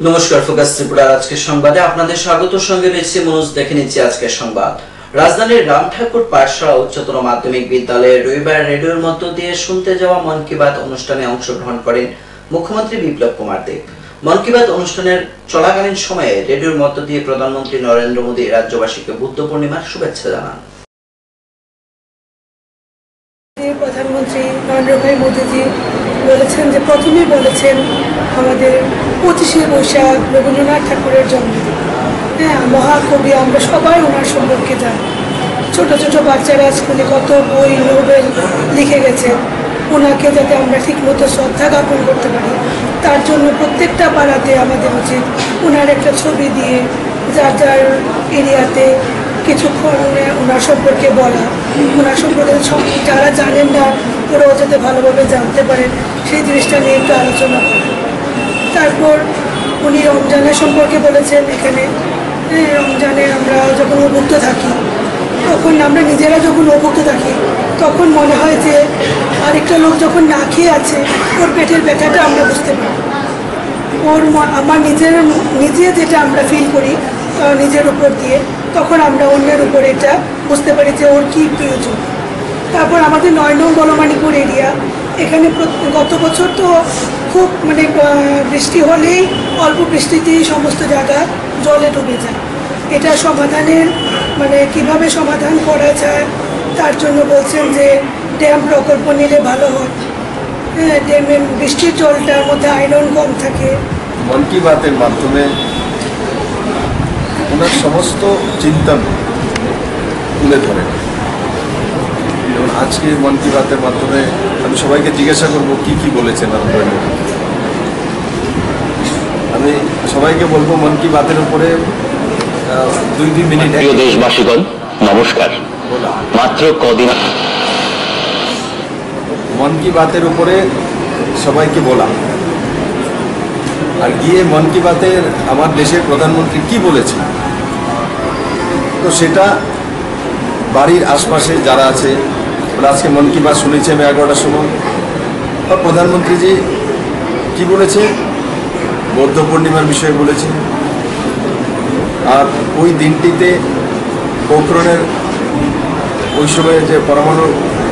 নমস্কার, ফোকাস ত্রিপুরার আজকের সংবাদে আপনাদের স্বাগত। সঙ্গে রয়েছে মনোজ। দেখে নিচ্ছি আজকের সংবাদ। রাজধানীর রামঠাকুর পাঠশালা উচ্চতর মাধ্যমিক বিদ্যালয়ে রবিবার রেডিওর মধ্য দিয়ে শুনতে যাওয়া মন কি বাত অনুষ্ঠানে অংশগ্রহণ করেন মুখ্যমন্ত্রী বিপ্লব কুমার দেব। মন কি বাত অনুষ্ঠানের চলাকালীন সময়ে রেডিওর মধ্য দিয়ে প্রধানমন্ত্রী নরেন্দ্র মোদী রাজ্যবাসীকে বুদ্ধ পূর্ণিমার শুভেচ্ছা জানান। প্রধানমন্ত্রী নরেন্দ্র ভাই মোদীজি বলেছেন যে প্রথমেই বলেছেন আমাদের 25শে বৈশাখ রবীন্দ্রনাথ ঠাকুরের জন্মদিন। হ্যাঁ, মহাকবি, আমরা সবাই ওনার সম্পর্কে জানি। ছোট ছোট বাচ্চারা স্কুলে কত বই নোবেল লিখে গেছেন। ওনাকে যাতে আমরা ঠিকমতো শ্রদ্ধা জ্ঞাপন করতে পারি, তার জন্য প্রত্যেকটা পাড়াতে আমাদের উচিত ওনার একটা ছবি দিয়ে যার যার এরিয়াতে কিছুক্ষণ ওনার সম্পর্কে বলা, ওনার সম্পর্কে যারা জানেন না ওরাও যাতে ভালোভাবে জানতে পারেন সেই জিনিসটা নিয়ে একটু আলোচনা করা। তারপর উনি রমজানের সম্পর্কে বলেছেন। এখানে রমজানে আমরা যখন অভুক্ত থাকি, তখন আমরা নিজেরা যখন অভুক্ত থাকি তখন মনে হয় যে আরেকটা লোক যখন না খেয়ে আছে ওর পেটের ব্যথাটা আমরা বুঝতে পারি। আমার নিজে যেটা আমরা ফিল করি নিজের উপর দিয়ে, তখন আমরা অন্যের উপর এটা বুঝতে পারি যে ওর কী প্রয়োজন। তারপর আমাদের 9 নং বলমানিপুর এরিয়া, এখানে গত বছর তো খুব বৃষ্টি হলেই অল্প বৃষ্টিতেই সমস্ত জায়গা জলে ডুবে যায়। এটা সমাধানের কিভাবে সমাধান করা যায় তার জন্য বলছেন যে ড্যাম প্রকল্প নিলে ভালো হয়। হ্যাঁ, ড্যামে বৃষ্টির জলটার মধ্যে আয়রন কম থাকে। মন কি বাতের মাধ্যমে ওনার সমস্ত চিন্তন তুলে ধরেন। যেমন আজকে মন কি বাতের মাধ্যমে আমি সবাইকে জিজ্ঞাসা করবো কি কি বলেছেন। আমি সবাইকে বলবো মন কি বাতের উপরে 2-3 মিনিট। প্রিয় দেশবাসীগণ নমস্কার। মাত্র কদিন মন কি বাতের উপরে সবাইকে বলা, আর গিয়ে মন কি বাতের আমার দেশের প্রধানমন্ত্রী কি বলেছে, তো সেটা বাড়ির আশপাশে যারা আছে ওরা আজকে মন কি বাত শুনেছে। আমি 11টার সময় প্রধানমন্ত্রীজি কি বলেছে, বৌদ্ধ পূর্ণিমার বিষয়ে বলেছে। আর ওই দিনটিতে পোখরণের ওই সময়ে যে পরমাণু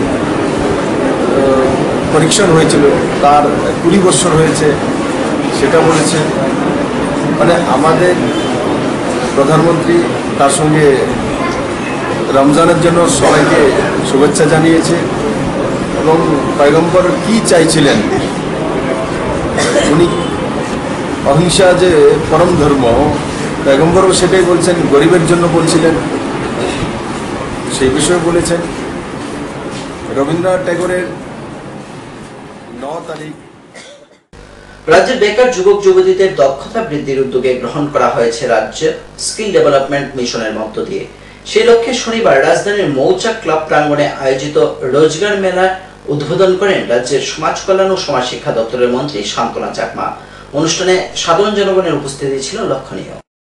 পরীক্ষণ হয়েছিল তার 20 বছর হয়েছে সেটা বলেছে। আমাদের প্রধানমন্ত্রী তার সঙ্গে রমজানের জন্য সবাইকে শুভেচ্ছা জানিয়েছে এবং পয়গম্বর কি চাইছিলেন, উনি অহিংসা যে পরম ধর্ম, পয়গম্বরও সেটাই বলছেন, গরিবের জন্য বলছিলেন, সেই বিষয়ে বলেছেন। রবীন্দ্রনাথ ট্যাগোরের 9 তারিখ রাজ্যের বেকার যুবক যুবতীদের দক্ষতা বৃদ্ধির উদ্যোগে গ্রহণ করা হয়েছে রাজ্য স্কিল ডেভেলপমেন্ট মিশনের মধ্য দিয়ে। সেই লক্ষ্যে শনিবার রাজধানীর মৌচাক ক্লাব প্রাঙ্গণে আয়োজিত রোজগার মেলা উদ্বোধন করেন রাজ্যের সমাজ কল্যাণ ও সমাজ শিক্ষা দপ্তরের মন্ত্রী শান্তনা চাকমা। অনুষ্ঠানে সাধারণ জনগণের উপস্থিতি ছিল লক্ষণীয়।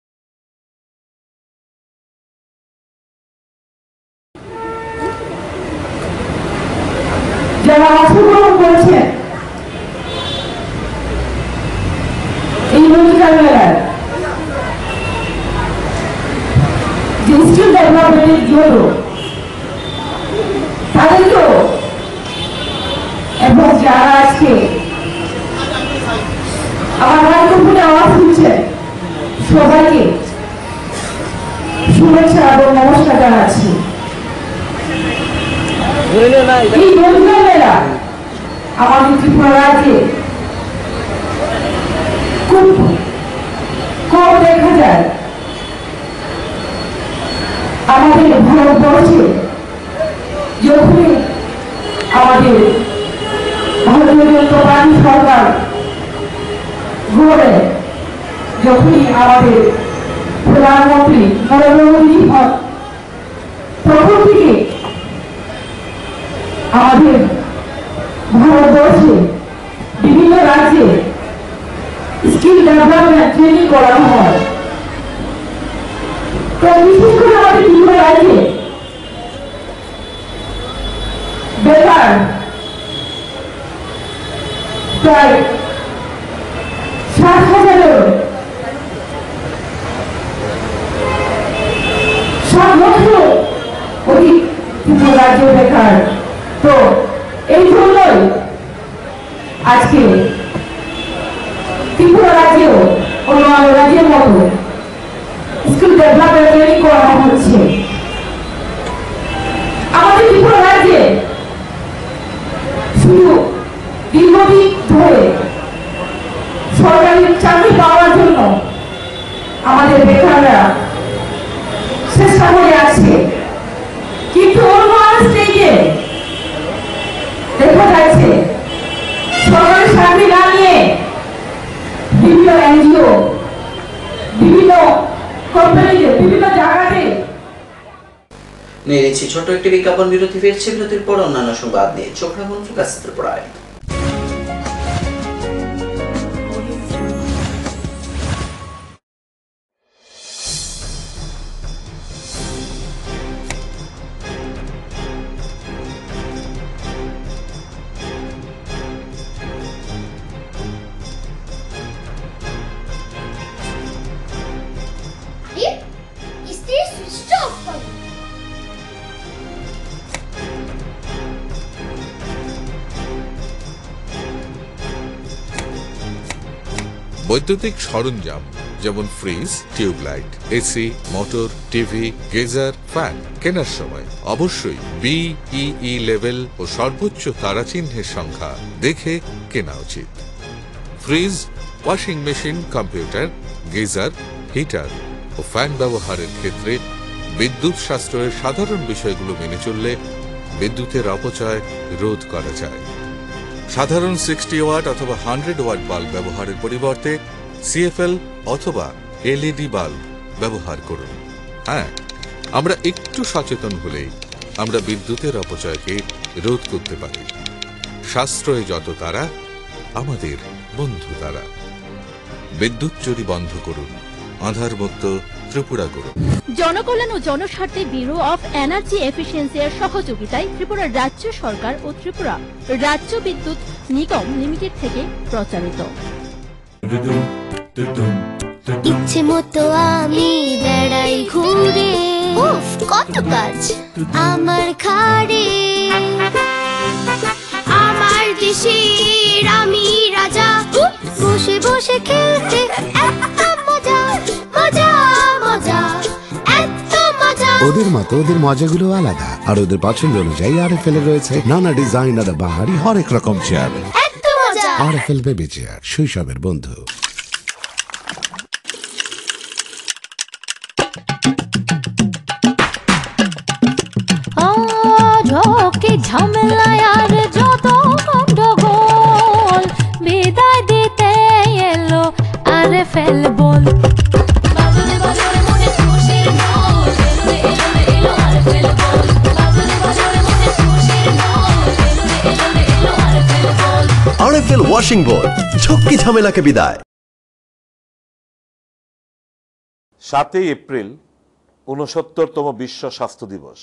যারা অংশগ্রহণ করেছেন এই রোজগার মেলার যে স্কিল ডেভেলপমেন্টের জন্য তাদেরকেও এবং যারা আজকে আমার মাইক্রোফোনে আওয়াজ শুনছে সবাইকে শুভেচ্ছা এবং নমস্কার জানাচ্ছি। এই রোজগার মেলা আমাদের ত্রিপুরা রাজ্যে খুব কম দেখা যায়। আমাদের ভারতবর্ষে যখনই আমাদের ভারতীয় জনতা পার্টি সরকার গড়ে, যখনই আমাদের প্রধানমন্ত্রী নরেন্দ্র মোদী হন, তখন থেকে আমাদের ভারতবর্ষে বিভিন্ন রাজ্যে স্কিল ডেভেলপমেন্ট ট্রেনিং করানো হয়। তো বিশেষ করে আমাদের ত্রিপুরা রাজ্যে বেকার প্রায় 60,000-এরও ত্রিপুরা রাজ্য বেকার। তো এই জন্যই আজকে ত্রিপুরা রাজ্যেও অন্যান্য রাজ্যের মতো স্কিল ডেভেলপমেন্ট ট্রেনিং করানো হচ্ছে। আমাদের ত্রিপুরা রাজ্যে শুধু দীর্ঘদিন ধরে সরকারি চাকরি পাওয়ার জন্য আমাদের বেকাররা চেষ্টা করে আছে, কিন্তু অন্য স্টেজে দেখা যাচ্ছে সরকারি চাকরি না নিয়ে বিভিন্ন এনজিও, বিভিন্ন কোম্পানিতে, বিভিন্ন জায়গাতে নিয়ে নিচ্ছি ছোট একটি বিজ্ঞাপন বিরতি। ফিরছে বিরতির পর অন্যান্য সংবাদ নিয়ে। চোখ রাখুন ফোকাস ত্রিপুরায়। স্ত্রী সুইচ অফ করো। বৈদ্যুতিক সরঞ্জাম যেমন fridge, tubelight, AC, motor, TV, geyser, fan কেনার সময় অবশ্যই বিইই লেভেল ও সর্বোচ্চ তারাচিহ্নের সংখ্যা দেখে কেনা উচিত। Fridge, washing machine, computer, geyser, heater ও ফ্যান ব্যবহারের ক্ষেত্রে বিদ্যুৎ সাশ্রয়ের সাধারণ বিষয়গুলো মেনে চললে বিদ্যুতের অপচয় রোধ করা যায়। সাধারণ 60 ওয়াট অথবা 100 ওয়াট বাল্ব ব্যবহারের পরিবর্তে সিএফএল অথবা এলইডি বাল্ব ব্যবহার করুন। হ্যাঁ, আমরা একটু সচেতন হলেই আমরা বিদ্যুতের অপচয়কে রোধ করতে পারি। সাশ্রয়ে যত তারা, আমাদের বন্ধু তারা। বিদ্যুৎ চুরি বন্ধ করুন, আধারমুক্ত ত্রিপুরা করুন। জনকল্যাণ ও জনস্বার্থে ব্যুরো অফ এনার্জি এফিসিয়েন্সি এর সহযোগিতায় ত্রিপুরা রাজ্য সরকার ও ত্রিপুরা রাজ্য বিদ্যুৎ নিগম লিমিটেড থেকে প্রচারিত। ইচ্ছে মতো আমি বেড়াই ঘুরে, উফ কত কাজ আমার ঘাড়ে। আমার দেশের আমি রাজা, বসে বসে খেলতে এত মজা, মজা মজা এত মজা। ওদের মতো ওদের মজাগুলো আলাদা, আর ওদের পছন্দ অনুযায়ী আরএফএল রয়েছে নানা ডিজাইন আর বাহারি হরেক রকম চেয়ার। এত মজা আরএফএল বেবি চেয়ার, শৈশবের বন্ধু। ঝামেলায় আর যত গন্ডগোল বিদায় দিতে এলো RFL ball. RFL washing board, ঝক্কি ঝামেলাকে বিদায়। 7 এপ্রিল 69তম বিশ্ব স্বাস্থ্য দিবস।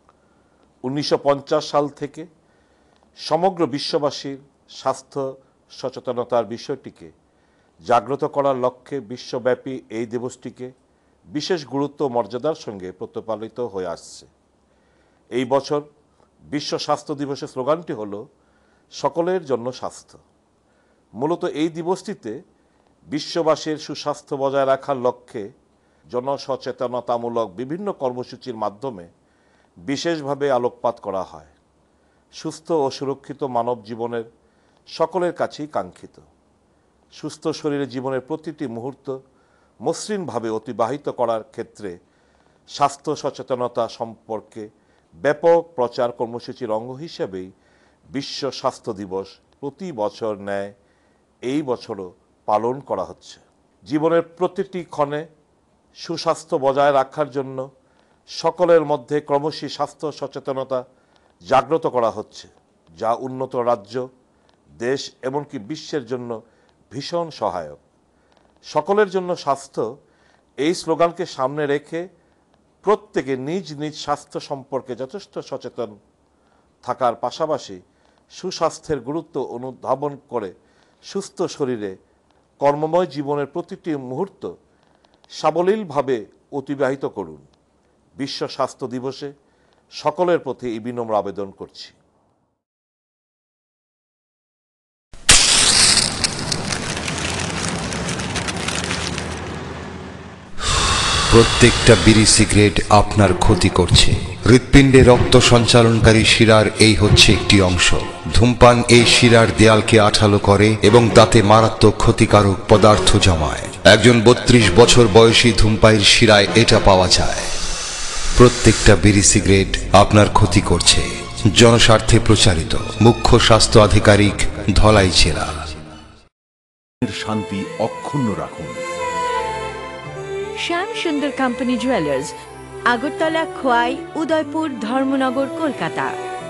1950 সাল থেকে সমগ্র বিশ্ববাসীর স্বাস্থ্য সচেতনতার বিষয়টিকে জাগ্রত করার লক্ষ্যে বিশ্বব্যাপী এই দিবসটিকে বিশেষ গুরুত্ব ও মর্যাদার সঙ্গে প্রতিপালিত হয়ে আসছে। এই বছর বিশ্ব স্বাস্থ্য দিবসের স্লোগানটি হল সকলের জন্য স্বাস্থ্য। মূলত এই দিবসটিতে বিশ্ববাসীর সুস্বাস্থ্য বজায় রাখার লক্ষ্যে জনসচেতনতামূলক বিভিন্ন কর্মসূচির মাধ্যমে বিশেষভাবে আলোকপাত করা হয়। সুস্থ ও সুরক্ষিত মানব জীবনের সকলের কাছেই কাঙ্ক্ষিত। সুস্থ শরীরে জীবনের প্রতিটি মুহূর্ত মসৃণভাবে অতিবাহিত করার ক্ষেত্রে স্বাস্থ্য সচেতনতা সম্পর্কে ব্যাপক প্রচার কর্মসূচির অঙ্গ হিসেবেই বিশ্ব স্বাস্থ্য দিবস প্রতি বছর ন্যায় এই বছরও পালন করা হচ্ছে। জীবনের প্রতিটি ক্ষণে সুস্বাস্থ্য বজায় রাখার জন্য সকলের মধ্যে ক্রমশই স্বাস্থ্য সচেতনতা জাগ্রত করা হচ্ছে, যা উন্নত রাজ্য, দেশ এমনকি বিশ্বের জন্য ভীষণ সহায়ক। সকলের জন্য স্বাস্থ্য এই স্লোগানকে সামনে রেখে প্রত্যেকে নিজ নিজ স্বাস্থ্য সম্পর্কে যথেষ্ট সচেতন থাকার পাশাপাশি সুস্বাস্থ্যের গুরুত্ব অনুধাবন করে সুস্থ শরীরে কর্মময় জীবনের প্রতিটি মুহূর্ত সাবলীলভাবে অতিবাহিত করুন। বিশ্ব স্বাস্থ্য দিবসে সকলের প্রতি এই বিনম্র আবেদন করছি। প্রত্যেকটা বিড়ি সিগারেট আপনার ক্ষতি করছে। হৃৎপিণ্ডে রক্ত সঞ্চালনকারী শিরার এই হচ্ছে একটি অংশ। ধূমপান এই শিরার দেয়ালকে আঠালো করে এবং তাতে মারাত্মক ক্ষতিকারক পদার্থ জমায়। একজন 32 বছর বয়সী ধূমপায়ীর শিরায় এটা পাওয়া যায়। প্রত্যেকটা বিড়ি সিগারেট আপনার ক্ষতি করছে। জনস্বার্থে প্রচারিত, মুখ্য স্বাস্থ্য আধিকারিক, ধলাই জেলা। শান্তি অক্ষুণ্ণ রাখুন। Shyam Sundar company jewellers, Agartala, Khowai, Udaipur, Dharmanagar, Kolkata.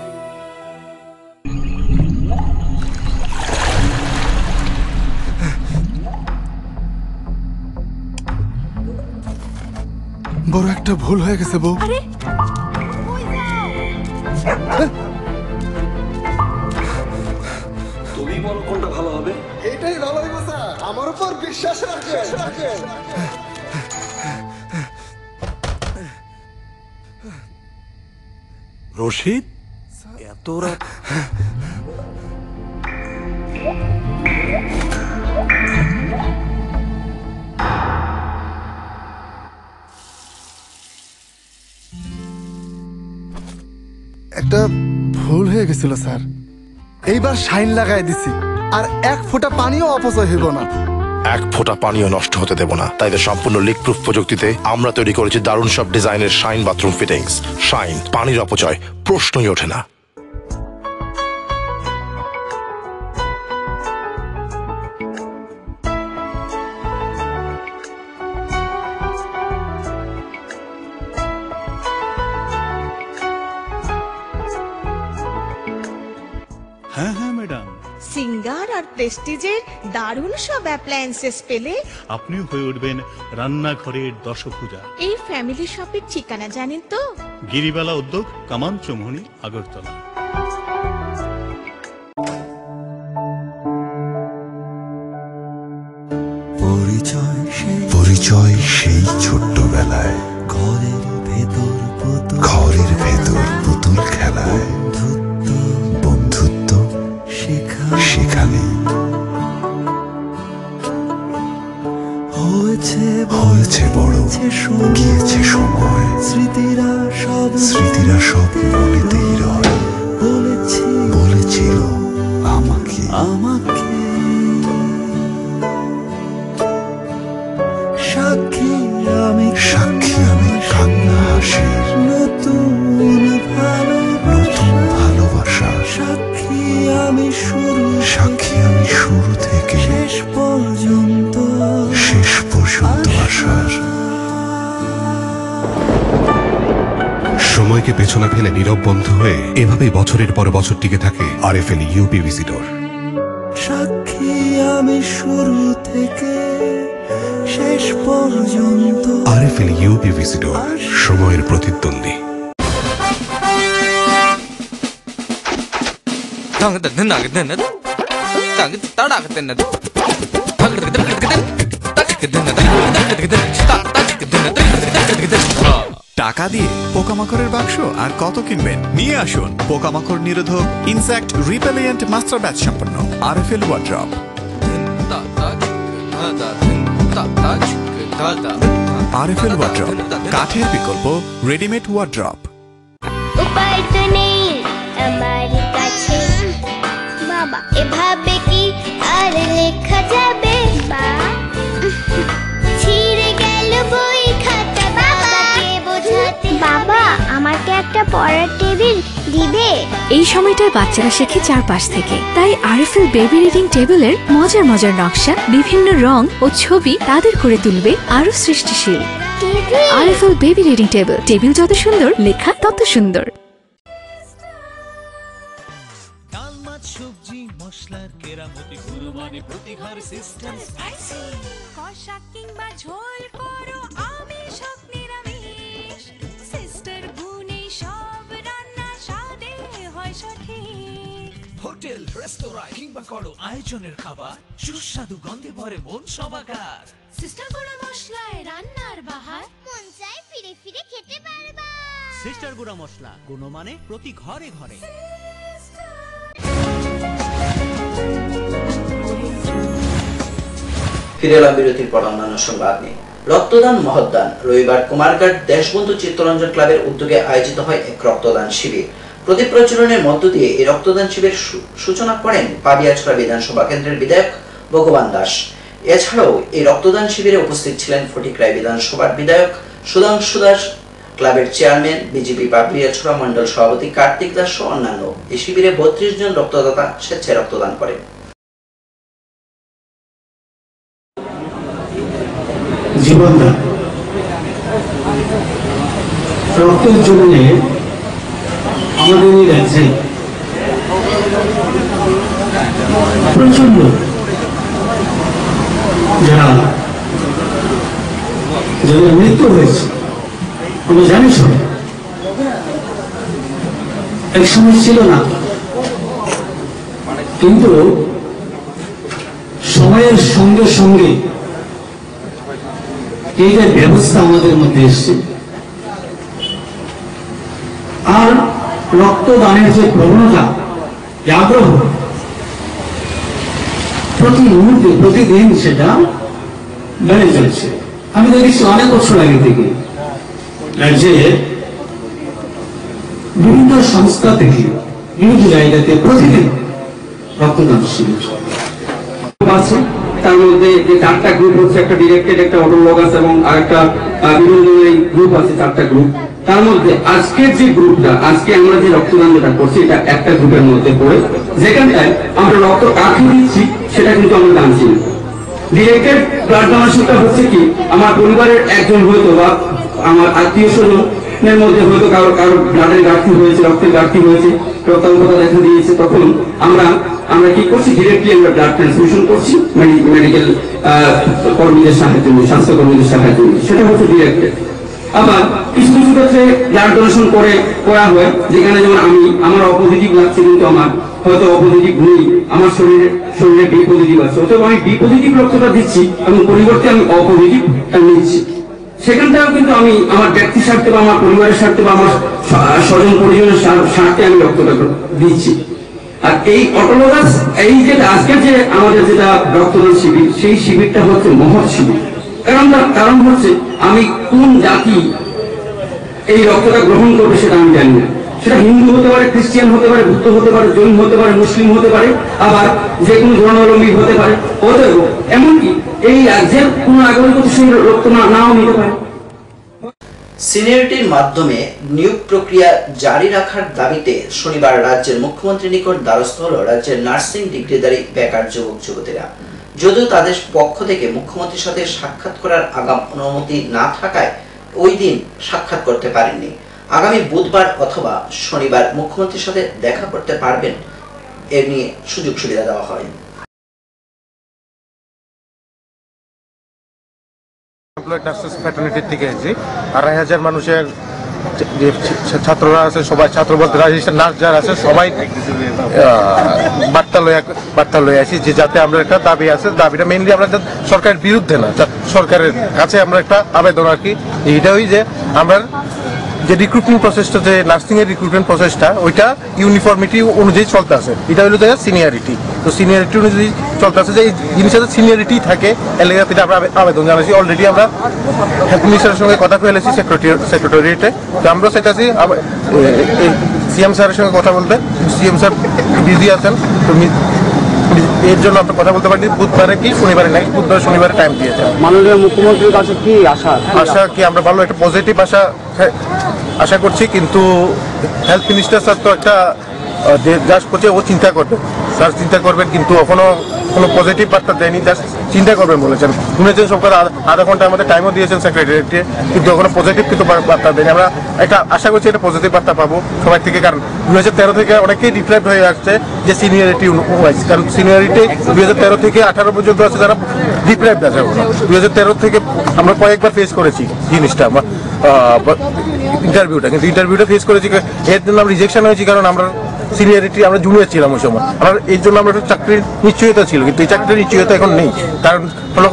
বড় একটা ভুল হয়ে গেছে বউ। তুমি বলো কোনটা ভালো হবে? এটাই ভালো হবে স্যার, আমার উপর বিশ্বাস রাখেন। রশিদ, এত রাত? একটা ভুল হয়ে গেছিল স্যার, এইবার শাইন লাগাই দিছি, আর এক ফোঁটা পানিও অপচয় হইব না। এক ফোঁটা পানিও নষ্ট হতে দেব না। তাই সম্পূর্ণ লিক প্রুফ প্রযুক্তিতে আমরা তৈরি করেছি দারুণ সব ডিজাইনের শাইন বাথরুম ফিটিংস। শাইন, পানির অপচয় প্রশ্নই ওঠে না। হ্যাঁ হ্যাঁ ম্যাডাম, সিঙ্গার আর প্রেস্টিজের দারুণ সব অ্যাপ্লায়েন্সেস পেলে আপনিও হয়ে উঠবেন রান্নাঘরের দশভুজা। এই ফ্যামিলি শপের ঠিকানা জানেন তো? গিরিবালা উদ্যোগ, কামান চৌমুহনী, আগরতলা। পরিচয় সেই ছোট্টবেলায় ঘরের ভেতর পুতুল খেলায়, বন্ধুত্ব সেখানে হয়েছে বড়, গিয়েছে সময়, স্মৃতিরা সব মনেতেই রয়। বলেছিল আমাকে সাক্ষী আমি কান্না হাসির নতুন ভালোবাসা। সাক্ষী আমি শুরু থেকে শেষ পর্যন্ত আসার। সময়কে পেছনে ফেলে নীরব বন্ধু হয়ে এভাবেই বছরের পর বছর টিকে থাকে আরএফএল ইউপি ভিজিটর। সাক্ষী আমি শুরু থেকে শেষ পর্যন্ত। আরএফএল ইউপি ভিজিটর, সময়ের প্রতিদ্বন্দ্বী। টাকা দিয়ে পোকামাকড়ের বাক্স আর কত কিনবেন? নিয়ে আসুন পোকামাকড় নিরোধক ইনসেক্ট রিপেলিয়েন্ট মাস্টার ব্যাচ সম্পন্ন আরএফএল ওয়ার্ড্রপ। আরএফএল ওয়ার্ড্রপ, কাঠের বিকল্প রেডিমেড ওয়ার্ড্রপ। উপায় তো নেই আমার কাছে বাবা, এভাবে কি আর লেখা যাবে? ছিঁড়ে গেল বই খাতা, বাবাকে বোঝাতে। বাবা, আমাকে একটা পড়ার টেবিল দিবে? এই সময়টায় বাচ্চারা শেখে চারপাশ থেকে, তাই আরএফএল বেবি রিডিং টেবিলের মজার মজার নকশা, বিভিন্ন রং ও ছবি তাদের করে তুলবে আরো সৃষ্টিশীল। RFL baby reading table, table যত সুন্দর, লেখা তত সুন্দর। সবজি মশলার কেরামতি গুরুমানি প্রতিঘর সিস্টেম স্পাইসি কষা কিংবা ঝোল করো আমিষ হোক নিরামিষ সিস্টার গুনি সব রান্না স্বাদে হয় সঠিক। হোটেল রেস্তোরাঁ কিংবা করো আয়োজনের খাবার সুস্বাদু গন্ধে ভরে মন সবাকার। সিস্টার গুঁড়ো মশলায় রান্নার বাহার, মন চাই ফিরে ফিরে খেতে পারবা। সিস্টার গুঁড়া মশলা, গুণমানে প্রতি ঘরে ঘরে। ফিরে এলাম বিরতির পর অন্যান্য সংবাদ নিয়ে। রক্তদান মহৎদান। রবিবার কুমারঘাট দেশবন্ধু চিত্তরঞ্জন ক্লাবের উদ্যোগে আয়োজিত হয় এক রক্তদান শিবির। প্রদীপ প্রজ্বলনের মধ্য দিয়ে এই রক্তদান শিবির সূচনা করেন পাবিয়াছড়া বিধানসভা কেন্দ্রের বিধায়ক ভগবান দাস। এছাড়াও এই রক্তদান শিবিরে উপস্থিত ছিলেন ফটিকরায় বিধানসভার বিধায়ক সুধাংশু দাস, ক্লাবের চেয়ারম্যান, বিজেপি পাবিয়াছড়া মন্ডল সভাপতি কার্তিক দাস সহ অন্যান্য। এই শিবিরে 32 জন রক্তদাতা স্বেচ্ছায় রক্তদান করেন। জীবনদান রক্তের জন্য আমাদের এই রাজ্যে প্রচন্ড যাদের মৃত্যু হয়েছে আমরা জানি সবাই, এক সময় ছিল না, কিন্তু সময়ের সঙ্গে সঙ্গে এই যে ব্যবস্থা আমাদের মধ্যে এসছে আর রক্তদানের যে প্রবণতা, আগ্রহ প্রতি মুহূর্তে প্রতিদিন সেটা বেড়ে চলছে। আমি দেখেছি অনেক বছর আগে থেকে রাজ্যে বিভিন্ন সংস্থা থেকে বিভিন্ন জায়গাতে প্রতিদিন রক্তদান শিবির আছে। তার মধ্যে যে 4টা গ্রুপ হচ্ছে, একটা ডিরেক্টেড, একটা অটোলগাস এবং আরেকটা বিভিন্ন গ্রুপ আছে, 4টা গ্রুপ। তার মধ্যে আজকের যে গ্রুপটা, আজকে আমরা যে রক্তদান যেটা করছি, এটা একটা গ্রুপের মধ্যে পড়ে, যেখানটায় আমরা রক্ত কাকে দিচ্ছি সেটা কিন্তু আমরা জানছি না। ডিরেক্টেড ব্লাড ডোনেশনটা হচ্ছে কি, আমার পরিবারের একজন হয়তো বা আমার আত্মীয় স্বজনের মধ্যে হয়তো কারো ব্লাডের ঘাটতি হয়েছে, রক্তের ঘাটতি হয়েছে, রক্তাল্পতা দেখা দিয়েছে, তখন আমরা কি করছি, ডিরেক্টলি আমরা ব্লাড ট্রান্সমিশন করছি মেডিকেল কর্মীদের সাহায্যে, স্বাস্থ্য কর্মীদের সাহায্যে, সেটা হচ্ছে ডিরেক্টেড। আবার কিছু কিছু ক্ষেত্রে ব্লাড ডোনেশন করা হয়, যেখানে যেমন আমার অপোজিটিভ লাগছে কিন্তু আমার হয়তো অপোজিটিভ নেই, আমার শরীরে বি পজিটিভ আছে, অথবা আমি বি পজিটিভ রক্তটা দিচ্ছি এবং পরিবর্তে আমি অপোজিটিভটা নিচ্ছি। সেখানটাও কিন্তু আমি আমার ব্যক্তির স্বার্থে বা আমার পরিবারের স্বার্থে বা আমার স্বজন পরিজনের স্বার্থে আমি রক্তটা দিচ্ছি। আর এই অটোলগাস, এই যে আজকের যে আমাদের যেটা রক্তদান শিবির, সেই শিবিরটা হচ্ছে মহৎ শিবির। কারণ হচ্ছে আমি কোন জাতি এই রক্তটা গ্রহণ করবে সেটা আমি জানি না। সেটা হিন্দু হতে পারে, খ্রিস্টান হতে পারে, বুদ্ধ হতে পারে, জৈন হতে পারে, মুসলিম হতে পারে, আবার যে কোনো ধর্মাবলম্বী হতে পারে, অতএব এমনকি এই রাজ্যের কোন নাগরিক সেই রক্ত নাও নিতে পারে। সিনিয়রিটির মাধ্যমে নিয়োগ প্রক্রিয়া জারি রাখার দাবিতে শনিবার রাজ্যের মুখ্যমন্ত্রীর নিকট দ্বারস্থ হল রাজ্যের নার্সিং ডিগ্রিধারী বেকার যুবক যুবতীরা। যদিও তাদের পক্ষ থেকে মুখ্যমন্ত্রীর সাথে সাক্ষাৎ করার আগাম অনুমতি না থাকায় ওই দিন সাক্ষাৎ করতে পারেননি। আগামী বুধবার অথবা শনিবার মুখ্যমন্ত্রীর সাথে দেখা করতে পারবেন, এর নিয়ে সুযোগ সুবিধা দেওয়া হয়। ফ্যাটার্নিটির থেকে এসেছি, 2,500 মানুষের যে ছাত্ররা আছে, সবাই ছাত্র বলতে রাজিস্টার নার্স যারা আছে সবাই বার্তা লয়ে আসি যে যাতে আমরা একটা দাবি আছে, দাবিটা মেইনলি আমরা সরকারের বিরুদ্ধে না, সরকারের কাছে আমরা একটা আবেদন আর কি, এইটাই যে আমরা যে রিক্রুটমেন্ট প্রসেসটা, যে নার্সিং এর রিক্রুটমেন্ট প্রসেসটা, ওইটা ইউনিফর্মিটি অনুযায়ী চলতে আছে। এটা হলো যে সিনিয়রিটি, তো সিনিয়রিটি অনুযায়ী চলতে আছে, যে এই জিনিসটা সিনিয়রিটি থাকে। এলাকাতে আমরা আবেদন জানাচ্ছি, অলরেডি আমরা হেলথ মিনিস্টারের সঙ্গে কথা বলেছি সেক্রেটারিয়েটে, তো আমরা চাইতেছি সিএম স্যারের সঙ্গে কথা বলতে। সিএম স্যার বিজি আছেন, তো এর জন্য আমরা কথা বলতে পারি বুধবারে কি শনিবারে নাই, বুধবার শনিবারে টাইম দিয়েছে। মাননীয় মুখ্যমন্ত্রীর কাছে কি আশা কি আমরা ভালো একটা পজিটিভ আশা করছি, কিন্তু হেলথ মিনিস্টার স্যার তো একটা জাস্ট করছে, ও চিন্তা করবে, স্যার চিন্তা করবেন, কিন্তু এখনো কোনো পজিটিভ বার্তা দেয়নি, জাস্ট চিন্তা করবেন বলেছেন। শুনেছেন সরকার আধা ঘন্টা আমাদের টাইমও দিয়েছেন সেক্রেটারিয়েটে, কিন্তু এখনো পজিটিভ কিন্তু বার্তা দেয়নি। আমরা একটা আশা করছি এটা পজিটিভ বার্তা পাবো সবাই থেকে, কারণ 2013 থেকে অনেকেই রিফ্লেক্ট হয়ে আসছে যে সিনিয়রিটি ওয়াইজ, কারণ সিনিয়রিটি 2013 থেকে 18 পর্যন্ত আছে যারা রিফ্লেক্ট আছে। 2013 থেকে আমরা কয়েকবার ফেস করেছি জিনিসটা, আমরা ইন্টারভিউটা, কিন্তু ইন্টারভিউটা ফেস করেছি, এর জন্য আমরা রিজেকশন হয়েছি, কারণ আমরা সিনিয়রিটি আমরা জুনিয়র ছিলাম ওই সময়। আমরা এর জন্য আমরা একটা চাকরির নিশ্চয়তা ছিল, কিন্তু এই চাকরির নিশ্চয়তা এখন নেই, কারণ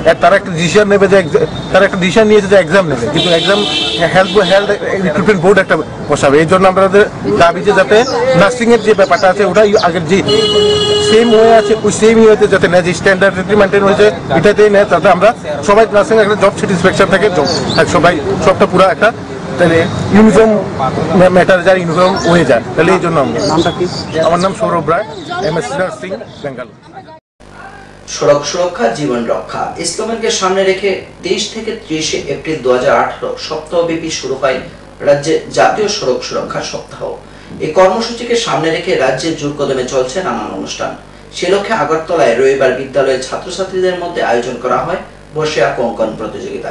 তারা একটা ডিসিশন নেবে যে তারা একটা ডিসিশন নিয়েছে যে এক্সাম নেবে, কিন্তু এক্সাম হেলথ রিক্রুটমেন্ট বোর্ড একটা বসাবে। এই জন্য আমাদের দাবি যে যাতে নার্সিং এর যে ব্যাপারটা আছে ওটাই আগের যে সেম ওয়ে আছে ওই সেম ওয়েতে যাতে নেয়, যে স্ট্যান্ডার্ড মেনটেন হয়েছে এটাতেই নেয়, তাতে আমরা সবাই নার্সিং একটা জব স্যাটিসফ্যাকশন থাকে, সবাই সবটা পুরো একটা তাহলে ইউনিফর্ম ম্যাটার যায়, ইউনিফর্ম হয়ে যায়। তাহলে এই জন্য নামটা কি? আমার নাম সৌরভ রায়, MS নার্সিং, বেঙ্গালুরু। সড়ক সুরক্ষা জীবন রক্ষা ইসলামকে সামনে রেখে 23 থেকে 30 এপ্রিল 2018 সপ্তাহব্যাপী শুরু হয় রাজ্যে জাতীয় সড়ক সুরক্ষা সপ্তাহ। এই কর্মসূচিকে সামনে রেখে রাজ্যে জোর কদমে চলছে নানান অনুষ্ঠান। সে লক্ষ্যে আগরতলায় রবিবার বিদ্যালয়ের ছাত্রছাত্রীদের মধ্যে আয়োজন করা হয় বসে আঁকো অঙ্কন প্রতিযোগিতা।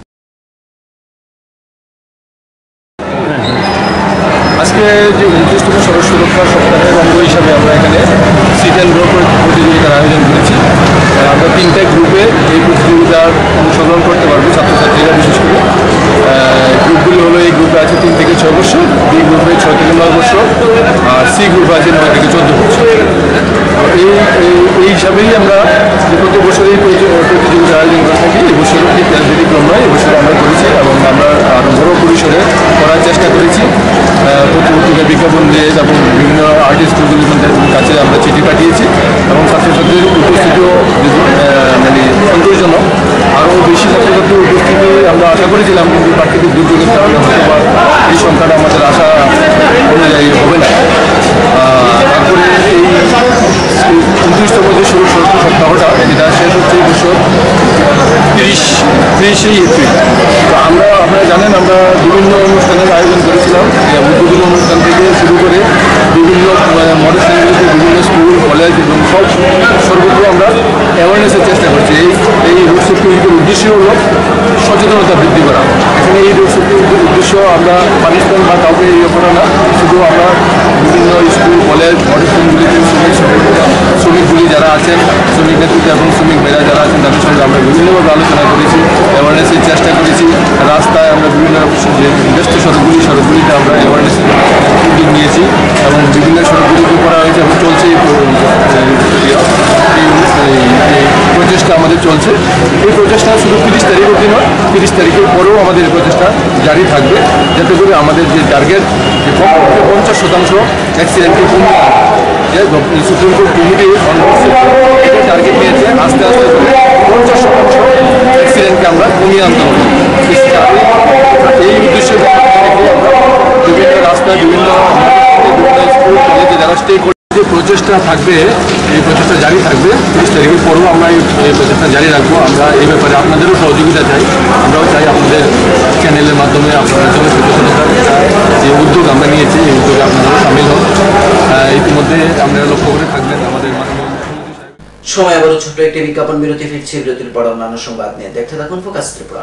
আজকে যে 29তম সড়ক সুরক্ষা সপ্তাহের অঙ্গ হিসাবে আমরা এখানে সিট অ্যান্ড রো প্রতিযোগিতার আয়োজন করেছি। আমরা 3টে গ্রুপে এই প্রতিযোগিতার অংশগ্রহণ করতে পারবো ছাত্রছাত্রীরা বিশেষ করে। গ্রুপগুলি হলো, এই গ্রুপে আছে 3 থেকে 6 বছর, বি গ্রুপে 6 থেকে 9 বছর, আর সি গ্রুপে আছে 9 থেকে 14 বছর। এই হিসাবেই আমরা প্রতি বছর এই প্রতিযোগিতা আয়োজন করে থাকি। এবছরও ঠিক ব্যতিক্রম নয়, এবছর আমরা করেছি এবং আমরা আরও বড় পরিসরে করার চেষ্টা করেছি। পত্রিকা বিজ্ঞাপন দিয়ে এবং বিভিন্ন আর্টিস্টগুলির কাছে আমরা চিঠি পাঠিয়েছি এবং ছাত্রছাত্রীদের উপস্থিতিও মানে সন্তোষজনক। আরও বেশি ছাত্রছাত্রীর উপস্থিতি আমরা আশা করেছিলাম, কিন্তু প্রাকৃতিক দুর্যোগের কারণে হয়তো এই সংখ্যাটা আমাদের আশা অনুযায়ী হবে না। তারপরে এই 29তম যে সড়ক সুরক্ষা সপ্তাহটা যেটা শেষ হচ্ছে এই বছর 30শে এপ্রিল। তো আপনারা জানেন আমরা বিভিন্ন অনুষ্ঠানের আয়োজন করেছিলাম, উদ্বোধনী অনুষ্ঠান থেকে শুরু করে বিভিন্ন মডেল সেন্টারগুলিতে বিভিন্ন স্কুল কলেজ এবং সর্বত্র আমরা অ্যাওয়ারনেসের চেষ্টা করছি। এই রোড সেফটি উইকের উদ্দেশ্য হলো সচেতনতা বৃদ্ধি করা। এখানে এই রোড সেফটি উইকের উদ্দেশ্য আমরা পানিশমেন্ট বা কাউকে ইয়ে করা না, শুধু আমরা বিভিন্ন স্কুল কলেজ মডেল সেন্টারগুলিতে শ্রমিকগুলি যারা আছেন, শ্রমিক নেতৃত্ব এবং শ্রমিক ভাইরা যারা আছেন তাদের সঙ্গে আমরা বিভিন্নভাবে আলোচনা করেছি, অ্যাওয়ারনেসের চেষ্টা করেছি। রাস্তায় আমরা বিভিন্ন যে ব্যস্ত সড়কগুলিতে আমরা অ্যাওয়ারনেস উদ্যোগ নিয়েছি এবং বিভিন্ন সড়কগুলিতে করা হয়েছে এবং চলছে এই প্রচেষ্টা আমাদের চলছে। এই প্রচেষ্টা শুধু 30 তারিখ অবধি নয়, 30 তারিখের পরেও আমাদের এই প্রচেষ্টা জারি থাকবে, যাতে করে আমাদের যে টার্গেট যে 50% অ্যাক্সিডেন্টকে কমিয়ে আনবে। যে সুপ্রিম কোর্ট কমিটি এটা টার্গেট নিয়েছে, আস্তে আস্তে করে 50% অ্যাক্সিডেন্টকে আমরা কমিয়ে আনতে হবে। এই উদ্দেশ্যে আমরা বিভিন্ন রাস্তায় বিভিন্ন স্কুল কলেজে যারা স্টে করে যে প্রচেষ্টা থাকবে, এই প্রচেষ্টা জারি থাকবে। 30 তারিখের পরেও আমরা এই প্রচেষ্টা জারি রাখবো। আমরা এই ব্যাপারে আপনাদেরও সহযোগিতা চাই। আমরাও চাই আপনাদের চ্যানেলের মাধ্যমে আপনারা জনসচেতনতার যে উদ্যোগ আমরা নিয়েছি, এই উদ্যোগে আপনারাও সামিল হন। ইতিমধ্যে আপনারা লক্ষ্য করে থাকবেন আমাদের সময় আবারও ছোট্ট একটি বিজ্ঞাপন বিরতি, ফিরছি বিরতির পর অন্যান্য সংবাদ নিয়ে। দেখতে থাকুন ফোকাস ত্রিপুরা।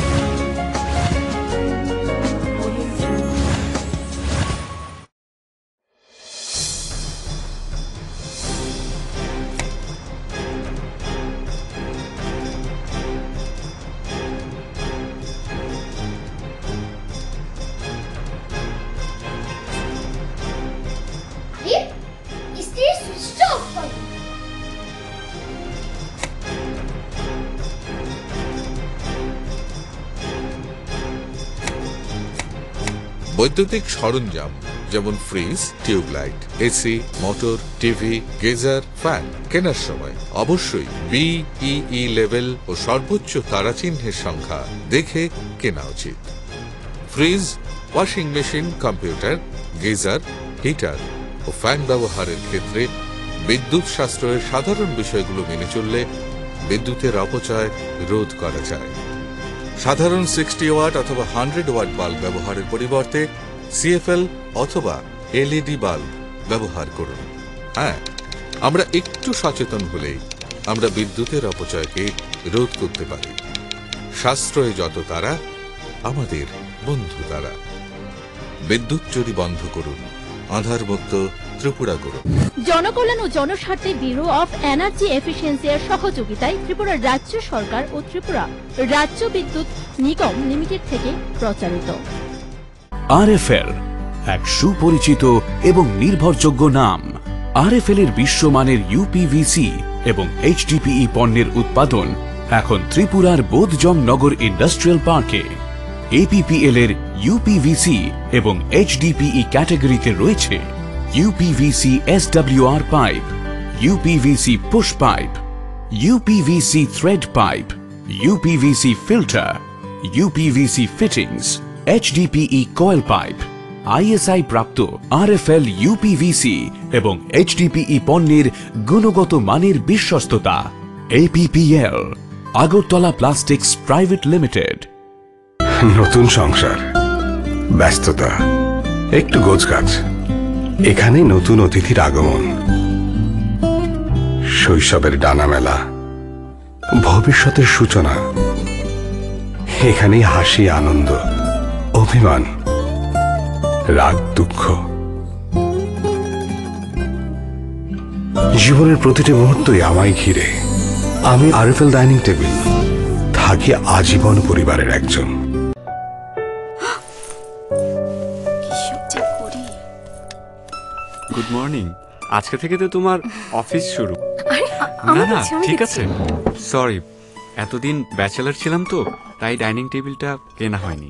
বৈদ্যুতিক সরঞ্জাম যেমন fridge, tubelight, AC, motor, TV, geyser, fan কেনার সময় অবশ্যই BEE লেভেল ও সর্বোচ্চ তারাচিহ্নের সংখ্যা দেখে কেনা উচিত। Fridge, washing machine, computer, geyser, heater ও ফ্যান ব্যবহারের ক্ষেত্রে বিদ্যুৎ সাশ্রয়ের সাধারণ বিষয়গুলো মেনে চললে বিদ্যুতের অপচয় রোধ করা যায়। সাধারণ 60 ওয়াট অথবা 100 ওয়াট বাল্ব ব্যবহারের পরিবর্তে CFL অথবা LED বাল্ব ব্যবহার করুন। হ্যাঁ, আমরা একটু সচেতন হলেই আমরা বিদ্যুতের অপচয়কে রোধ করতে পারি। সাশ্রয়ে যত তারা, আমাদের বন্ধু তারা। বিদ্যুৎ চুরি বন্ধ করুন, আধারমুক্ত ত্রিপুরা করুন। জনকল্যাণ ও জনস্বার্থে ব্যুরো অফ এনার্জি এফিসিয়েন্সি এর সহযোগিতায় ত্রিপুরা রাজ্য সরকার ও ত্রিপুরা রাজ্য বিদ্যুৎ নিগম লিমিটেড থেকে প্রচারিত। RFL এক সুপরিচিত এবং নির্ভরযোগ্য নাম। RFL এর বিশ্বমানের UPVC এবং HDPE পণ্যের উৎপাদন এখন ত্রিপুরার বোধজং নগর ইন্ডাস্ট্রিয়াল পার্কে। APPL এর UPVC এবং HDPE ক্যাটাগরিতে রয়েছে UPVC SWR pipe, UPVC push pipe, UPVC thread pipe, UPVC filter, UPVC fittings, HDPE coil pipe, ISI প্রাপ্ত RFL UPVC এবং HDPE পণ্যের গুণগত মানের বিশ্বস্ততা। APPL Agartala plastics private limited. নতুন সংসার, ব্যস্ততা, একটু গোছগাছ, এখানে নতুন অতিথির আগমন, শৈশবের ডানা মেলা, ভবিষ্যতের সূচনা। এখানেই হাসি, আনন্দ, অভিমান, রাগ, দুঃখ। জীবনের প্রতিটি মুহূর্তই আমায় ঘিরে। আমি RFL ডাইনিং টেবিল, থাকি আজীবন পরিবারের একজন। Good morning. আজকে থেকে তো তোমার অফিস শুরু। না না ঠিক আছে, সরি, এতদিন ব্যাচেলার ছিলাম তো তাই ডাইনিং টেবিলটা কেনা হয়নি।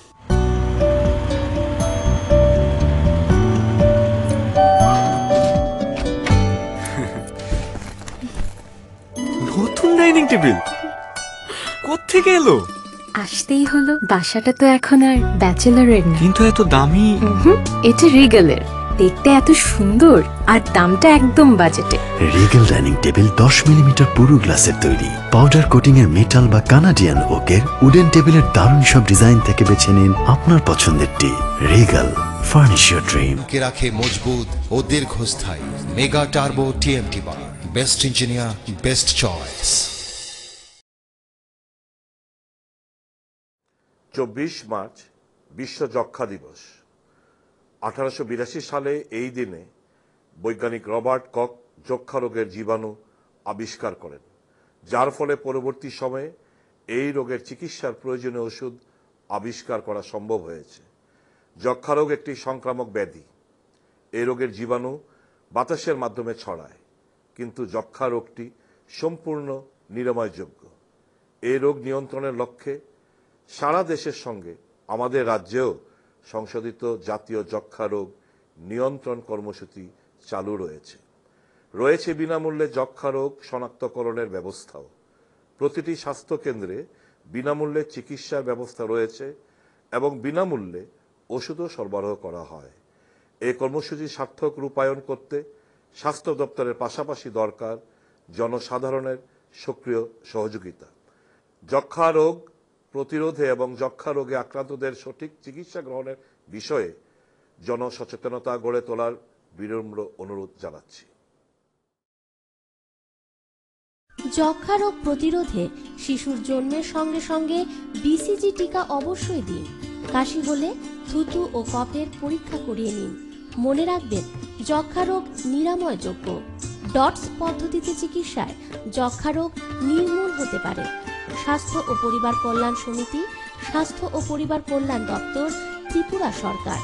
নতুন ডাইনিং টেবিল কোত্থেকে এলো? আসতেই হলো, বাসাটা তো এখন আর ব্যাচেলরের না। কিন্তু এত দামি। এটা রিগেলের, দেখতে এত সুন্দর আর দামটা একদম বাজেটে। রিগেল ডাইনিং টেবিল 10 মিলিমিটার পুরু গ্লাসের তৈরি, পাউডার কোটিং এর মেটাল বা কানাডিয়ান ওকের উডেন টেবিলের দারুণ সব ডিজাইন থেকে বেছে নিন আপনার পছন্দেরটি। Regal, furnish your dream. কে রাখে মজবুত ও দীর্ঘস্থায়ী mega turbo TMT bar. Best engineer, best choice. 24 March বিশ্ব যক্ষ্মা দিবস। 1882 সালে এই দিনে বৈজ্ঞানিক রবার্ট কখ যক্ষ্মা রোগের জীবাণু আবিষ্কার করেন, যার ফলে পরবর্তী সময়ে এই রোগের চিকিৎসার প্রয়োজনীয় ওষুধ আবিষ্কার করা সম্ভব হয়েছে। যক্ষ্মা রোগ একটি সংক্রামক ব্যাধি। এই রোগের জীবাণু বাতাসের মাধ্যমে ছড়ায়, কিন্তু যক্ষ্মা রোগটি সম্পূর্ণ নিরাময়যোগ্য। এই রোগ নিয়ন্ত্রণের লক্ষ্যে সারা দেশের সঙ্গে আমাদের রাজ্যেও সংশোধিত জাতীয় যক্ষ্মা রোগ নিয়ন্ত্রণ কর্মসূচি চালু রয়েছে বিনামূল্যে যক্ষ্মা রোগ শনাক্তকরণের ব্যবস্থাও। প্রতিটি স্বাস্থ্য কেন্দ্রে বিনামূল্যে চিকিৎসার ব্যবস্থা রয়েছে এবং বিনামূল্যে ওষুধও সরবরাহ করা হয়। এই কর্মসূচি সার্থক রূপায়ণ করতে স্বাস্থ্য দপ্তরের পাশাপাশি দরকার জনসাধারণের সক্রিয় সহযোগিতা। যক্ষ্মা রোগ প্রতিরোধে এবং যক্ষ্মা রোগে আক্রান্তদের সঠিক চিকিৎসা গ্রহণের বিষয়ে জনসচেতনতা গড়ে তোলার বিনম্র অনুরোধ জানাচ্ছি। যক্ষ্মা রোগ প্রতিরোধে শিশুর জন্মের সঙ্গে সঙ্গে BCG টিকা অবশ্যই দিন। কাশি হলে থুতু ও কফের পরীক্ষা করিয়ে নিন। মনে রাখবেন, যক্ষ্মা রোগ নিরাময়যোগ্য। ডটস পদ্ধতিতে চিকিৎসায় যক্ষ্মা রোগ নির্মূল হতে পারে। স্বাস্থ্য ও পরিবার কল্যাণ সমিতি, স্বাস্থ্য ও পরিবার কল্যাণ দপ্তর, ত্রিপুরা সরকার।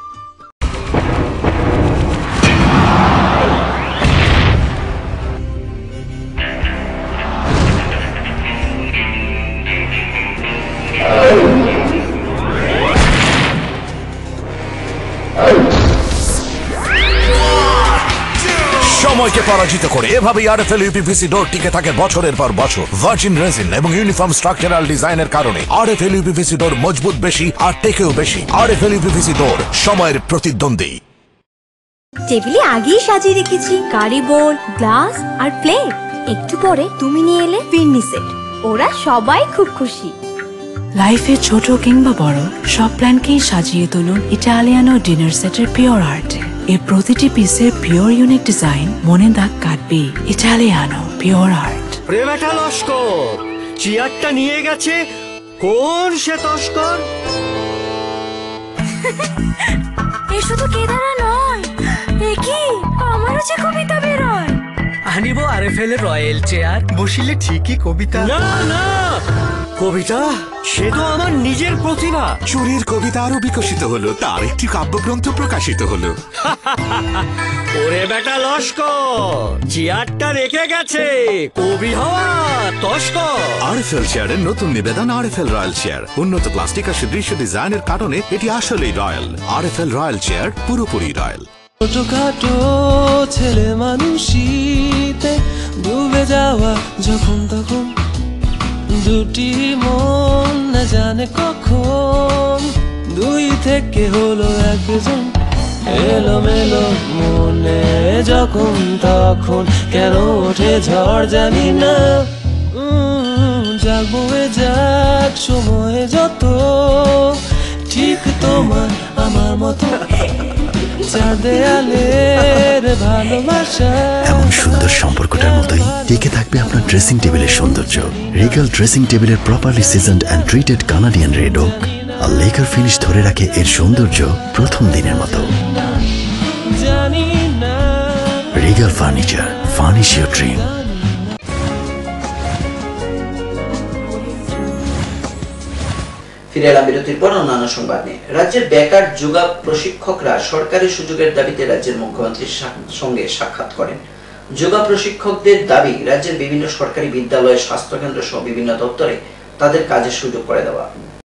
সময়কে পরাজিত করে এভাবেই RFL UPVC ডোর টিকে থাকে বছরের পর বছর। ভার্জিন রেজিন এবং ইউনিফর্ম স্ট্রাকচারাল ডিজাইনের কারণে RFL UPVC ডোর মজবুত বেশি আর টেকেও বেশি। RFL UPVC ডোর, সময়ের প্রতিদ্বন্দ্বী। টেবিলে আগেই সাজিয়ে রেখেছি কারিবোর্ড, গ্লাস আর প্লেট। একটু পরে তুমি নিয়ে এলে ফিরনি সেট। ওরা সবাই খুব খুশি। লাইফে ছোট কিংবা বড় সব প্ল্যানকেই সাজিয়ে তুলুন ইটালিয়ানো ডিনার সেটের পিওর আর্টে। এর প্রতিটি পিসের পিওর ইউনিক ডিজাইন মনে দাগ কাটবে। Italiano pure art. প্রেমেটা লস্কর চেয়ারটা নিয়ে গেছে কোন সে তস্কর? এ শুধু কেদারা নয়, এ কি আমারও যে কবিতা বেরোয়। আনিব RFL এর রয়্যাল চেয়ার, বসিলে ঠিকই কবিতা। না না, কবিতা সে তো আমার নিজের প্রতিভা। চোরের কবিতা আরো বিকশিত হলো, তার একটি কাব্যগ্রন্থ প্রকাশিত হলো। ওরে বেটা লস্কর, চেয়ারটা রেখে গেছে, কবি হওয়া তস্কর। আরএফএল চেয়ারের নতুন নিবেদন আরএফএল রয়্যাল চেয়ার। উন্নত প্লাস্টিক আর সুদৃশ্য ডিজাইনের কারণে এটি আসলেই রয়্যাল। আরএফএল রয়্যাল চেয়ার পুরোপুরি রয়্যাল। ছোটখাটো ছেলে মানুষিতে ডুবে যাওয়া যখন তখন, দুটি মন না জানে কখন দুই থেকে হলো একজন। এলোমেলো মনে যখন তখন কেন ওঠে ঝড় জানি না। যাক বয়ে যাক সময় যত, ঠিক তোমার আমার মতো চার দেয়ালের ভালোবাসা। এমন সুন্দর সম্পর্কটার মতোই টিকে থাকবে আপনার ড্রেসিং টেবিলের সৌন্দর্য। রিগাল ড্রেসিং টেবিলের properly seasoned and treated Canadian red oak আর লেকার ফিনিশ ধরে রাখে এর সৌন্দর্য প্রথম দিনের মতো। Regal furniture, furnish your dream. ফিরে এলাম বিরতির পর অন্যান্য সংবাদ নিয়ে। রাজ্যের বেকার যোগা প্রশিক্ষকরা সরকারি সুযোগের দাবিতে রাজ্যের মুখ্যমন্ত্রীর সঙ্গে সাক্ষাৎ করেন। যোগা প্রশিক্ষকদের দাবি রাজ্যের বিভিন্ন সরকারি বিদ্যালয়, স্বাস্থ্যকেন্দ্র সহ বিভিন্ন দপ্তরে তাদের কাজের সুযোগ করে দেওয়া।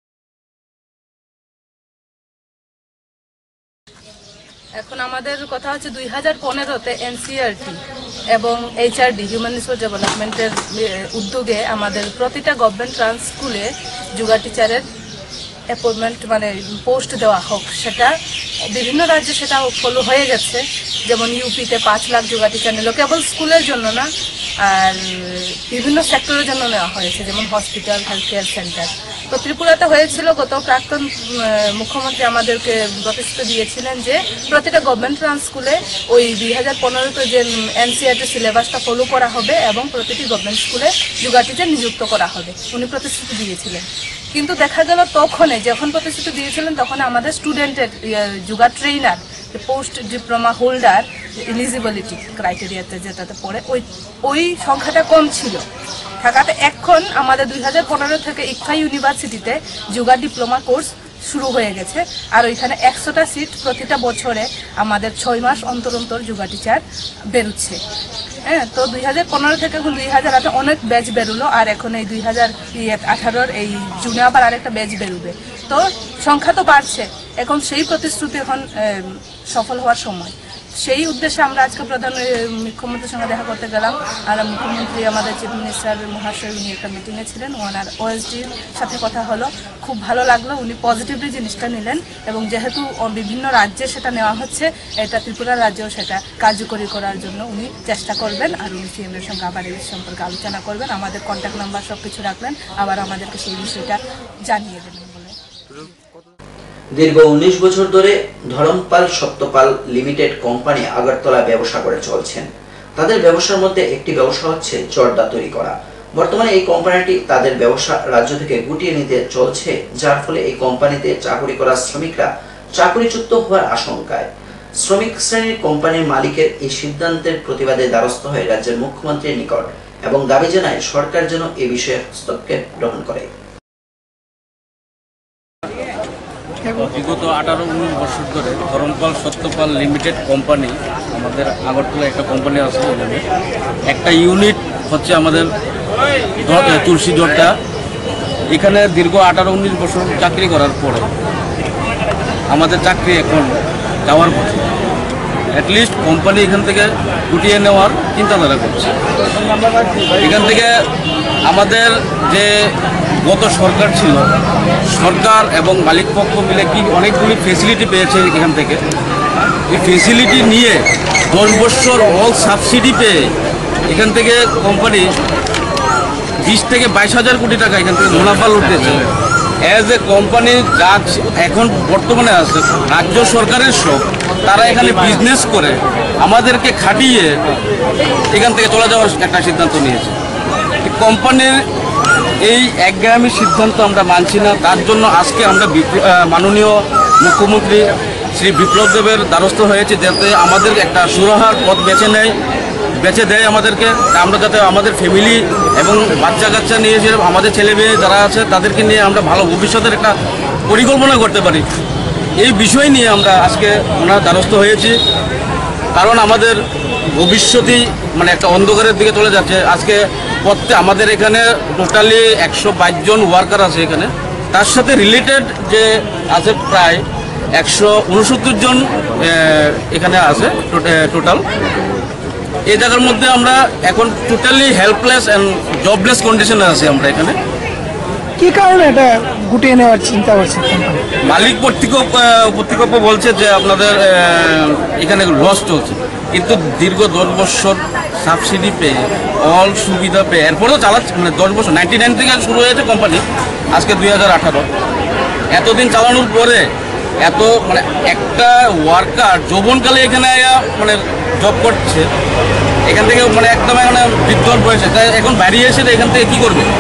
এখন আমাদের কথা হচ্ছে 2015-তে এনসিইআরটি এবং এইচআরডি হিউম্যান রিসোর্স ডেভেলপমেন্টের উদ্যোগে আমাদের প্রতিটা গভর্নমেন্ট ট্রান্স স্কুলে যোগা টিচারের অ্যাপয়েন্টমেন্ট মানে পোস্ট দেওয়া হোক। সেটা বিভিন্ন রাজ্যে সেটা ফলো হয়ে গেছে। যেমন ইউপিতে 5 লাখ যোগা টিচার নিল, কেবল স্কুলের জন্য না, আর বিভিন্ন সেক্টরের জন্য নেওয়া হয়েছে, যেমন হসপিটাল, হেলথ কেয়ার সেন্টার। তো ত্রিপুরাতে হয়েছিল, গত প্রাক্তন মুখ্যমন্ত্রী আমাদেরকে প্রতিশ্রুতি দিয়েছিলেন যে প্রতিটা গভর্নমেন্ট ট্রান্স স্কুলে ওই 2015-তে যে এনসিইআরটি সিলেবাসটা ফলো করা হবে এবং প্রতিটি গভর্নমেন্ট স্কুলে যোগা টিচার নিযুক্ত করা হবে, উনি প্রতিশ্রুতি দিয়েছিলেন। কিন্তু দেখা গেল তখনই যখন প্রতিশ্রুতি দিয়েছিলেন তখন আমাদের স্টুডেন্টের yoga trainer post diploma holder eligibility ক্রাইটেরিয়াতে যেটাতে পড়ে ওই সংখ্যাটা কম ছিল। থাকাতে এখন আমাদের 2015 থেকে ইকফা ইউনিভার্সিটিতে যোগা ডিপ্লোমা কোর্স শুরু হয়ে গেছে। আর ওইখানে 100টা সিট প্রতিটা বছরে আমাদের 6 মাস অন্তর অন্তর যোগা টিচার বেরোচ্ছে। হ্যাঁ, তো 2015 থেকে এখন 2018 অনেক ব্যাচ বেরোলো, আর এখন এই 2018 এই জুনে আবার আরেকটা ব্যাচ বেরোবে। তো সংখ্যা তো বাড়ছে, এখন সেই প্রতিশ্রুতি এখন সফল হওয়ার সময়। সেই উদ্দেশ্যে আমরা আজকে প্রধান মুখ্যমন্ত্রীর সঙ্গে দেখা করতে গেলাম। আর মুখ্যমন্ত্রী আমাদের চিফ মিনিস্টার মহাশয় উনি একটা মিটিংয়ে ছিলেন, ওনার ওএসডির সাথে কথা হলো, খুব ভালো লাগলো, উনি পজিটিভলি জিনিসটা নিলেন। এবং যেহেতু বিভিন্ন রাজ্যে সেটা নেওয়া হচ্ছে, এটা ত্রিপুরা রাজ্যেও সেটা কার্যকরী করার জন্য উনি চেষ্টা করবেন। আর উনি সিএমের সঙ্গে আবার এই সম্পর্কে আলোচনা করবেন, আমাদের কন্ট্যাক্ট নাম্বার সব কিছু রাখলেন, আবার আমাদেরকে সেই বিষয়টা জানিয়ে দেবেন বলে। দীর্ঘ 19 বছর ধরে ধরমপাল সত্যপাল লিমিটেড কোম্পানি আগরতলা ব্যবসা করে চলছেন। তাদের ব্যবসার মধ্যে একটি ব্যবসা হচ্ছে জর্দা তৈরি করা। বর্তমানে এই কোম্পানিটি তাদের ব্যবসা রাজ্য থেকে গুটিয়ে নিতে চলছে, যার ফলে এই কোম্পানিতে চাকরি করা শ্রমিকরা চাকরিচ্যুত হওয়ার আশঙ্কায়। শ্রমিক শ্রেণীর কোম্পানির মালিকের এই সিদ্ধান্তের প্রতিবাদে দ্বারস্থ হয়ে রাজ্যের মুখ্যমন্ত্রীর নিকট এবং দাবি জানায় সরকার যেন এ বিষয়ে হস্তক্ষেপ গ্রহণ করে। বিগত 18-19 বছর ধরে ধরমপাল সত্যপাল লিমিটেড কোম্পানি, আমাদের আগরতলা একটা কোম্পানি আছে, একটা ইউনিট হচ্ছে আমাদের তুলসী জর্দা। এখানে দীর্ঘ 18-19 বছর চাকরি করার পরে আমাদের চাকরি এখন যাওয়ার পথে। অ্যাটলিস্ট কোম্পানি এখান থেকে গুটিয়ে নেওয়ার চিন্তাধারা করছে। এখান থেকে আমাদের যে গত সরকার ছিল, সরকার এবং মালিক পক্ষ মিলে কি অনেকগুলি ফেসিলিটি পেয়েছে এখান থেকে। এই ফেসিলিটি নিয়ে 10 বছর অল সাবসিডি পেয়ে এখান থেকে কোম্পানি 20 থেকে 22,000 কোটি টাকা এখান থেকে মুনাফা লুটেছে। অ্যাজ এ কোম্পানি যা এখন বর্তমানে আছে, রাজ্য সরকারের সব তারা এখানে বিজনেস করে আমাদেরকে খাটিয়ে এখান থেকে চলে যাওয়ার একটা সিদ্ধান্ত নিয়েছে। কোম্পানির এই একগামী সিদ্ধান্ত আমরা মানছি না। তার জন্য আজকে আমরা মাননীয় মুখ্যমন্ত্রী শ্রী বিপ্লব দেবের দ্বারস্থ হয়েছে, যাতে আমাদের একটা সুরাহার পথ বেছে নেয়। বেঁচে দেয় আমাদেরকে, আমরা যাতে আমাদের ফ্যামিলি এবং বাচ্চা কাচ্চা নিয়ে আমাদের ছেলে মেয়ে যারা আছে তাদেরকে নিয়ে আমরা ভালো ভবিষ্যতের একটা পরিকল্পনা করতে পারি। এই বিষয় নিয়ে আমরা আজকে ওনার দ্বারস্থ হয়েছি, কারণ আমাদের ভবিষ্যতেই মানে একটা অন্ধকারের দিকে চলে যাচ্ছে। আজকে আমাদের এখানে টোটালি 122 জন ওয়ার্কার আছে এখানে, তার সাথে রিলেটেড যে আছে প্রায় 169 জন এখানে আছে টোটাল। এই জায়গার মধ্যে আমরা এখন টোটালি হেল্পলেস অ্যান্ড জবলেস কন্ডিশনে আছি আমরা এখানে। কি কারণে এটা গুটিয়ে নেওয়ার চিন্তা করছে? মালিক কর্তৃপক্ষ বলছে যে আপনাদের এখানে লস চলছে, কিন্তু দীর্ঘ 10 বছর সাবসিডি পেয়ে অল সুবিধা পেয়ে এরপরেও চালাচ্ছে, মানে 10 বছর 99 থেকে শুরু হয়েছে কোম্পানি, আজকে 2018। এতদিন চালানোর পরে এত মানে একটা ওয়ার্কার যৌবনকালে এখানে মানে জব করছে, এখান থেকে মানে একদম এখানে বৃদ্ধ বয়সে, তাই এখন বাইরে এসে এখান থেকে কী করবে?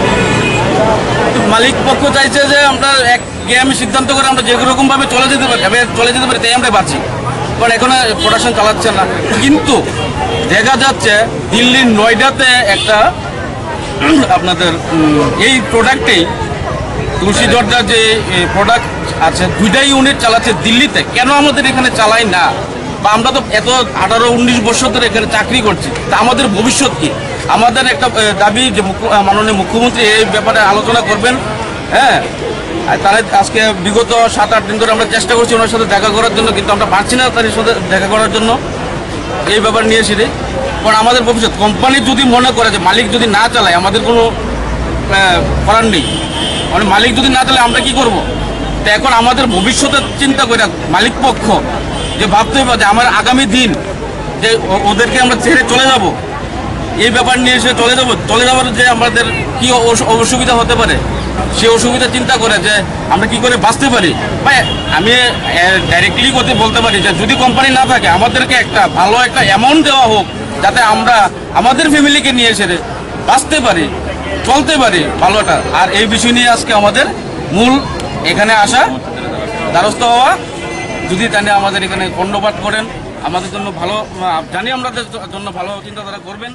মালিক পক্ষ চাইছে যে আমরা আমি সিদ্ধান্ত করে আমরা যে রকমভাবে চলে যেতে পারি তাই আমরা বাঁচি, কারণ এখন প্রোডাকশন চালাচ্ছে না। কিন্তু দেখা যাচ্ছে দিল্লির নয়ডাতে একটা আপনাদের এই প্রোডাক্টেই তুলসী জর্দার যে প্রোডাক্ট আছে 2টা ইউনিট চালাচ্ছে দিল্লিতে, কেন আমাদের এখানে চালাই না? বা আমরা তো এত 18-19 বছর ধরে এখানে চাকরি করছি, তা আমাদের ভবিষ্যৎ কি? আমাদের একটা দাবি যে মাননীয় মুখ্যমন্ত্রী এই ব্যাপারে আলোচনা করবেন। হ্যাঁ, তাহলে আজকে বিগত 7-8 দিন ধরে আমরা চেষ্টা করছি ওনার সাথে দেখা করার জন্য, কিন্তু আমরা পারছি না তার সাথে দেখা করার জন্য। এই ব্যাপার নিয়ে এসে কারণ আমাদের ভবিষ্যৎ কোম্পানি যদি মনে করে যে মালিক যদি না চালায় আমাদের কোনো করার নেই, মানে মালিক যদি না চালায় আমরা কি করব? তো এখন আমাদের ভবিষ্যতের চিন্তা করে মালিক পক্ষ যে ভাবতে হবে যে আমার আগামী দিন যে ওদেরকে আমরা ছেড়ে চলে যাব, এই ব্যাপার নিয়ে এসে চলে যাওয়ার যে আমাদের কি অসুবিধা হতে পারে সেই অসুবিধা চিন্তা করে যে আমরা কি করে বাঁচতে পারি। ভাই আমি ডাইরেক্টলি বলতে পারি যে যদি কোম্পানি না থাকে আমাদেরকে একটা ভালো একটা অ্যামাউন্ট দেওয়া হোক, যাতে আমরা আমাদের ফ্যামিলিকে নিয়ে এসে বাঁচতে পারি, চলতে পারি ভালোটা। আর এই বিষয় নিয়ে আজকে আমাদের মূল এখানে আসা, দ্বারস্থ হওয়া। যদি জানি আমাদের এখানে কর্ণপাত করেন, আমাদের জন্য ভালো, জানি আমাদের জন্য ভালো চিন্তাধারা করবেন।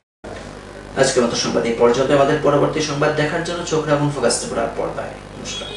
আজকের মতো সংবাদ এই পর্যন্ত। আমাদের পরবর্তী সংবাদ দেখার জন্য চোখ রাখুন ফোকাস ত্রিপুরার পর্দায়। নমস্কার।